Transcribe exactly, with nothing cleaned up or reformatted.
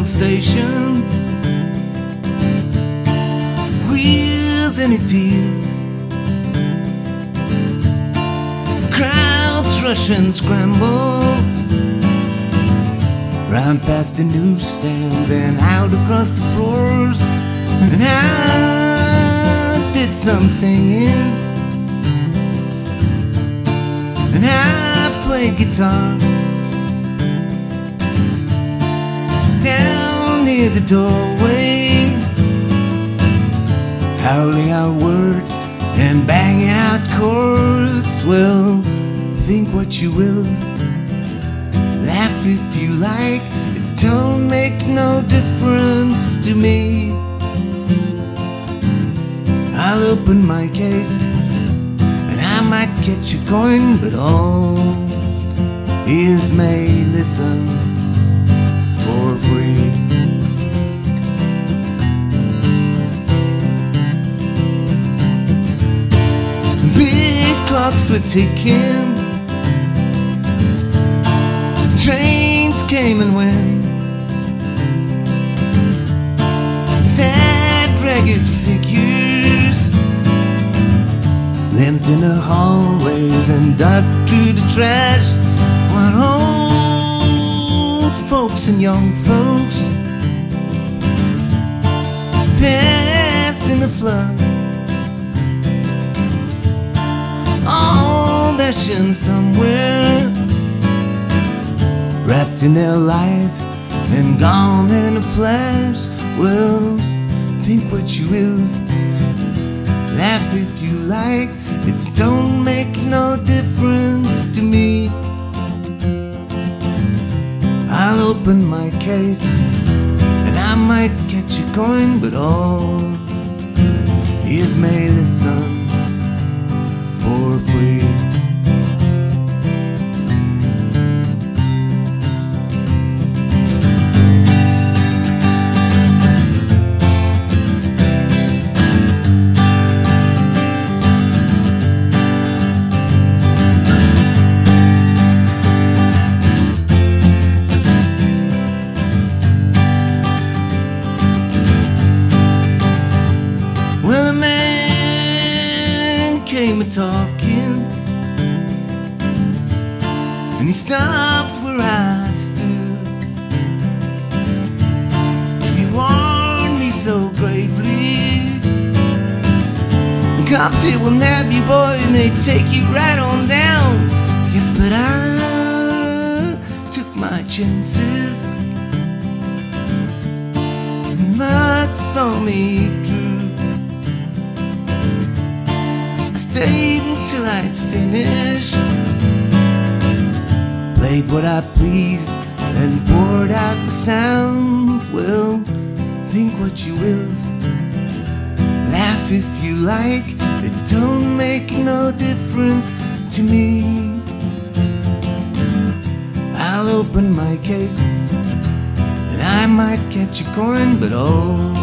rail station, wheels in a deal, crowds rush and scramble, round past the newsstands and out across the floors. And I did some singing, and I played guitar down near the doorway, howling out words and banging out chords. Well, think what you will, laugh if you like, it don't make no difference to me. I'll open my case and I might catch a coin, but all ears may listen for free. Big clocks were ticking, trains came and went, sad ragged figures limped in the hallways and dug through the trash, while old folks and young folks passed in the flood, all dashing somewhere, wrapped in their lies and gone in a flash. Well, think what you will, laugh if you like, it don't make no difference to me. I'll open my case and I might catch a coin, but all ears may listen for free. Well, a man came a-talking, and he stopped where I stood. He warned me so gravely, the cops here will nab you, boy, and they take you right on down. Yes, but I took my chances, and luck saw me through. Stayed until I'd finished, played what I pleased and poured out the sound. Well, think what you will, laugh if you like, it don't make no difference to me. I'll open my case and I might catch a coin, but oh,